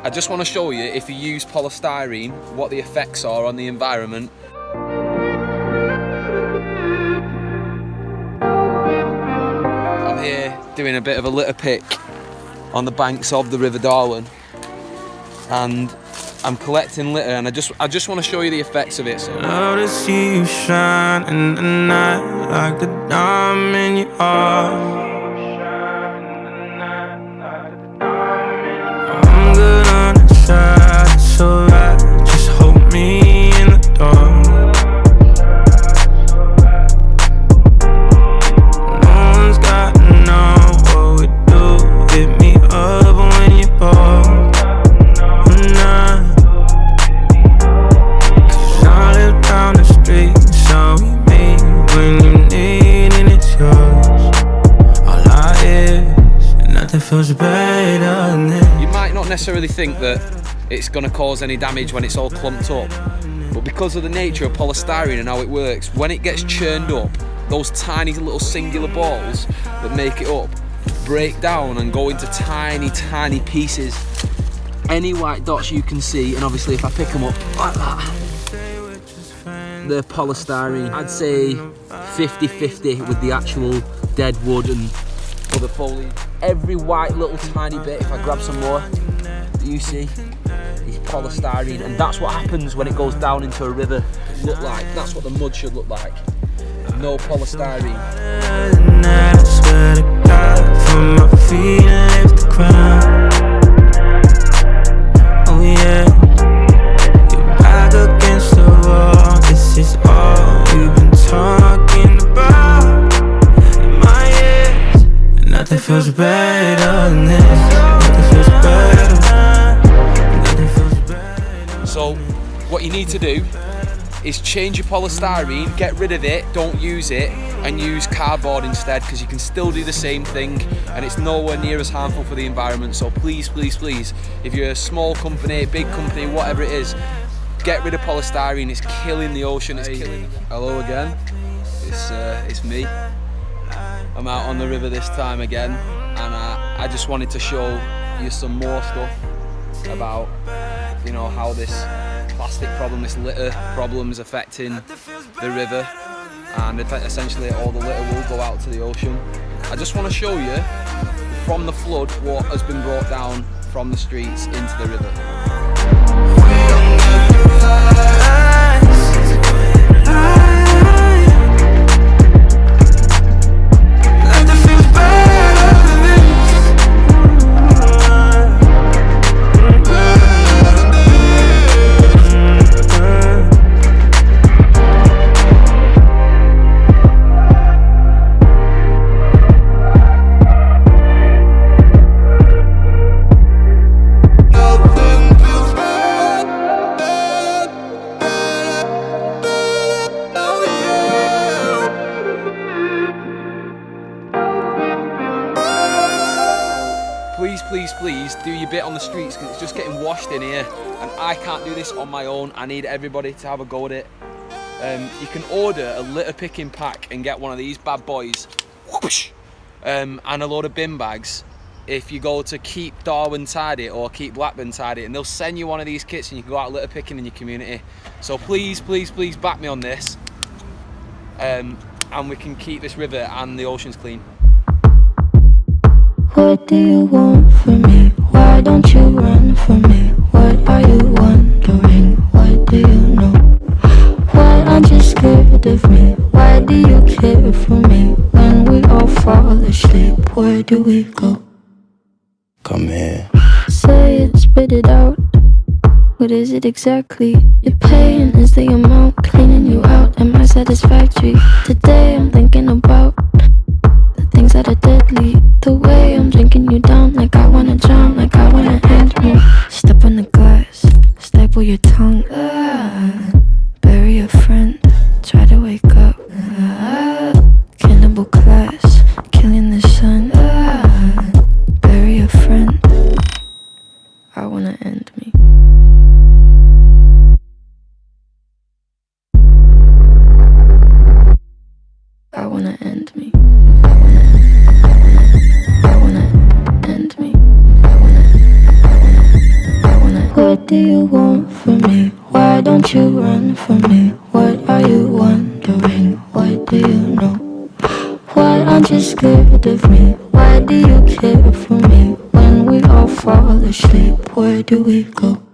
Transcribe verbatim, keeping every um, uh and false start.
I just want to show you, if you use polystyrene, what the effects are on the environment. I'm here doing a bit of a litter pick on the banks of the River Darwen, and I'm collecting litter, and I just I just want to show you the effects of it. So. Love to see you shine in the night like the diamond you are. I'm good on the side, it's alright. Just hold me in the dark. No one's got to know what we do. Hit me up when you fall. Down the street, so we meet when you need, and it's yours. All I is, and nothing feels better than this. You might not necessarily think that it's going to cause any damage when it's all clumped up, but because of the nature of polystyrene and how it works, when it gets churned up, those tiny little singular balls that make it up break down and go into tiny, tiny pieces. Any white dots you can see, and obviously if I pick them up like that, the polystyrene, I'd say fifty fifty with the actual dead wood and other foliage. Every white little tiny bit, if I grab some more, you see, is polystyrene, and that's what happens when it goes down into a river. Look like, that's what the mud should look like. No polystyrene. Oh yeah. This is all we've been talking about in my ears, and nothing feels better than this. Nothing feels better. Nothing feels better. So, what you need to do is change your polystyrene, get rid of it, don't use it, and use cardboard instead, because you can still do the same thing, and it's nowhere near as harmful for the environment. So please, please, please, if you're a small company, big company, whatever it is, get rid of polystyrene. It's killing the ocean. It's killing. Hello again. It's uh, it's me. I'm out on the river this time again, and I, I just wanted to show you some more stuff about, you know, how this plastic problem, this litter problem, is affecting the river, and essentially all the litter will go out to the ocean. I just want to show you from the flood what has been brought down from the streets into the river. Please, please, please do your bit on the streets, because it's just getting washed in here, and I can't do this on my own. I need everybody to have a go at it. Um, you can order a litter picking pack and get one of these bad boys, whoosh, um, and a load of bin bags if you go to Keep Darwen Tidy or Keep Blackburn Tidy, and they'll send you one of these kits and you can go out litter picking in your community. So please, please, please back me on this, um, and we can keep this river and the oceans clean. What do you want from me? Why don't you run from me? What are you wondering? What do you know? Why aren't you scared of me? Why do you care for me? When we all fall asleep, where do we go? Come here. Say it, spit it out. What is it exactly? Your pain is the amount cleaning you out. Am I satisfactory? Today I'm thinking about the things that are deadly. The way I'm drinking you down, like I wanna drown, like I wanna end me. Step on the glass, staple your tongue, ah, bury a friend, try to wake up, ah, cannibal class, killing the sun, ah, bury a friend, I wanna end me. I wanna end me. I wanna end me. I wanna, I wanna, I wanna. What do you want from me? Why don't you run from me? What are you wondering? What do you know? Why aren't you scared of me? Why do you care for me? When we all fall asleep, where do we go?